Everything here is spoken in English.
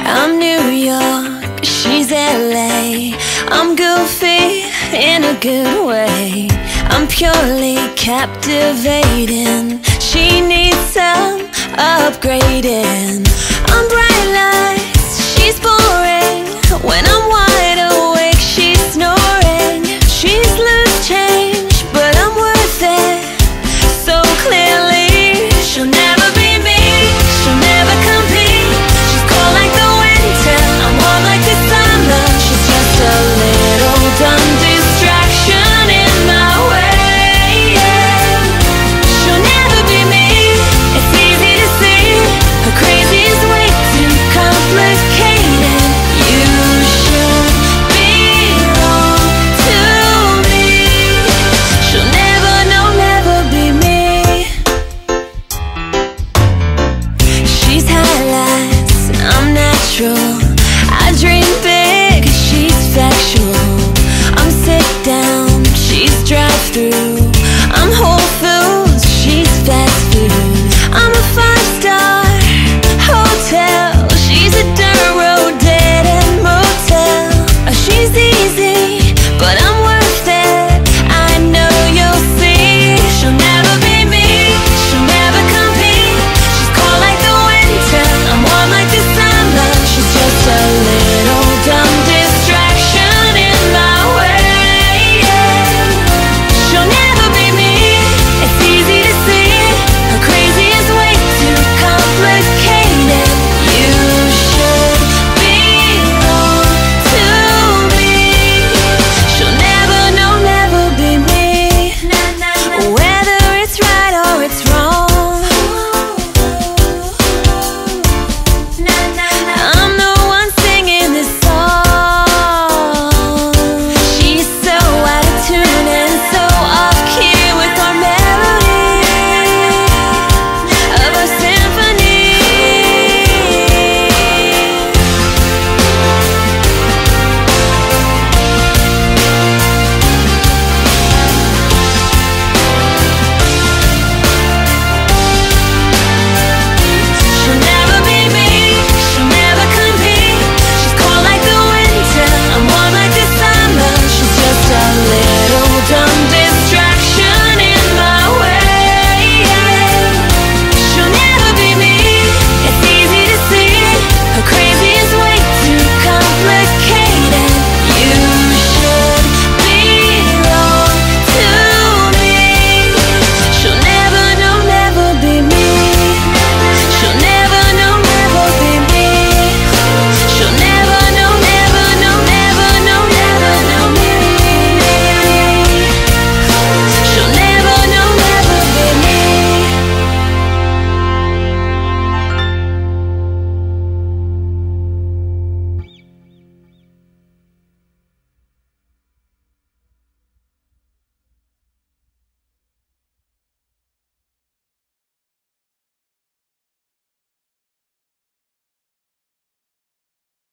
I'm New York, she's LA. I'm goofy in a good way. I'm purely captivating. She needs some upgrading. I'm bright lights, she's boring. When I'm wide awake, she's snoring. She's loose change, but I'm worth it. So clearly, she'll never be me. She'll never compete. She's cold like the winter, I'm warm like the summer. She's just a little dumb distraction in my way, yeah. She'll never be me, it's easy to see. Her crazy is way too complicated. You should belong to me. She'll never, no, never be me. She's highlights, I'm natural. I dream big, she's factual.